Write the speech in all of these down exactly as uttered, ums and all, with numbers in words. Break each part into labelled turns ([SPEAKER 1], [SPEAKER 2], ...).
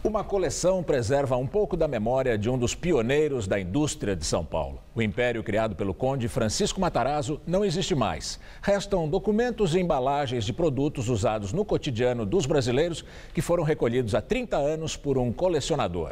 [SPEAKER 1] Uma coleção preserva um pouco da memória de um dos pioneiros da indústria de São Paulo. O império criado pelo conde Francisco Matarazzo não existe mais. Restam documentos e embalagens de produtos usados no cotidiano dos brasileiros que foram recolhidos há trinta anos por um colecionador.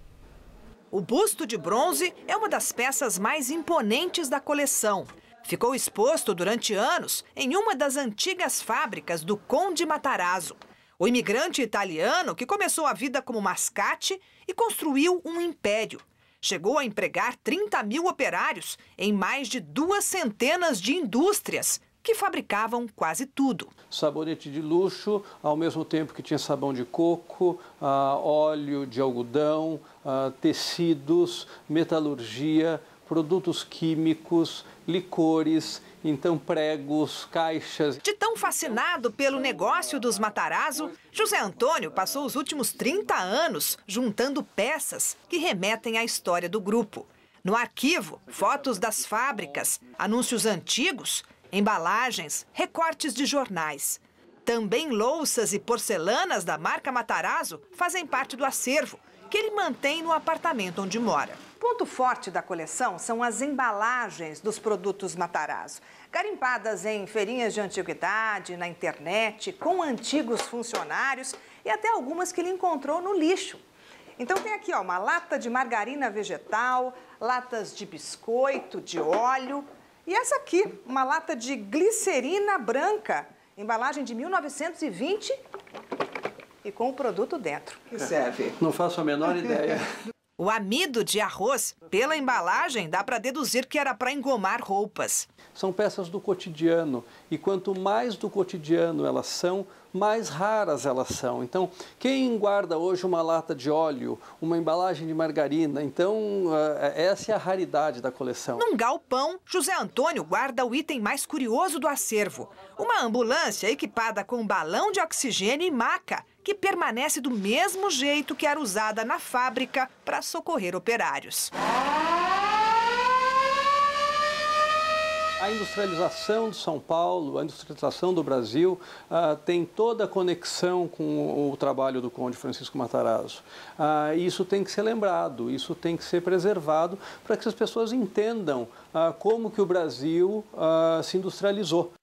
[SPEAKER 2] O busto de bronze é uma das peças mais imponentes da coleção. Ficou exposto durante anos em uma das antigas fábricas do conde Matarazzo. O imigrante italiano que começou a vida como mascate e construiu um império. Chegou a empregar trinta mil operários em mais de duas centenas de indústrias que fabricavam quase tudo.
[SPEAKER 3] Sabonete de luxo, ao mesmo tempo que tinha sabão de coco, uh, óleo de algodão, uh, tecidos, metalurgia, produtos químicos, licores, então pregos, caixas.
[SPEAKER 2] De tão fascinado pelo negócio dos Matarazzo, José Antônio passou os últimos trinta anos juntando peças que remetem à história do grupo. No arquivo, fotos das fábricas, anúncios antigos, embalagens, recortes de jornais. Também louças e porcelanas da marca Matarazzo fazem parte do acervo, que ele mantém no apartamento onde mora. Ponto forte da coleção são as embalagens dos produtos Matarazzo, garimpadas em feirinhas de antiguidade, na internet, com antigos funcionários e até algumas que ele encontrou no lixo. Então tem aqui ó, uma lata de margarina vegetal, latas de biscoito, de óleo e essa aqui, uma lata de glicerina branca, embalagem de mil novecentos e vinte e com o produto dentro.
[SPEAKER 3] Que serve? Não faço a menor ideia.
[SPEAKER 2] O amido de arroz, pela embalagem, dá para deduzir que era para engomar roupas.
[SPEAKER 3] São peças do cotidiano e quanto mais do cotidiano elas são, mais raras elas são. Então, quem guarda hoje uma lata de óleo, uma embalagem de margarina, então essa é a raridade da coleção.
[SPEAKER 2] Num galpão, José Antônio guarda o item mais curioso do acervo. Uma ambulância equipada com balão de oxigênio e maca, que permanece do mesmo jeito que era usada na fábrica para socorrer operários.
[SPEAKER 3] A industrialização de São Paulo, a industrialização do Brasil, uh, tem toda a conexão com o, o trabalho do conde Francisco Matarazzo. Uh, isso tem que ser lembrado, isso tem que ser preservado para que as pessoas entendam uh, como que o Brasil uh, se industrializou.